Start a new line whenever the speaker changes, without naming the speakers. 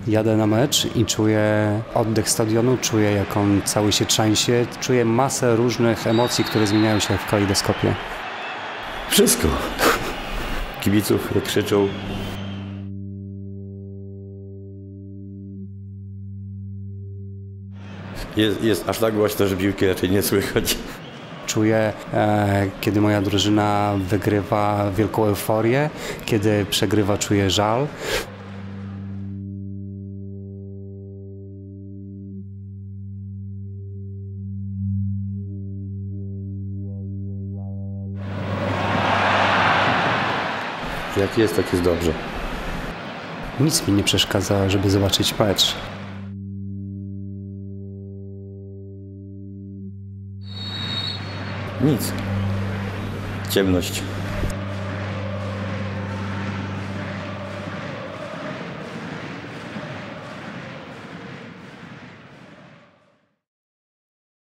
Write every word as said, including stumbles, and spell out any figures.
Jadę na mecz i czuję oddech stadionu, czuję jak on cały się trzęsie, czuję masę różnych emocji, które zmieniają się w kalejdoskopie.
Wszystko. Kibiców, jak krzyczą. Jest, jest aż tak głośno, że piłki raczej nie słychać.
Czuję, e, kiedy moja drużyna wygrywa, wielką euforię, kiedy przegrywa, czuję żal.
Jak jest, tak jest dobrze.
Nic mi nie przeszkadza, żeby zobaczyć mecz.
Nic. Ciemność.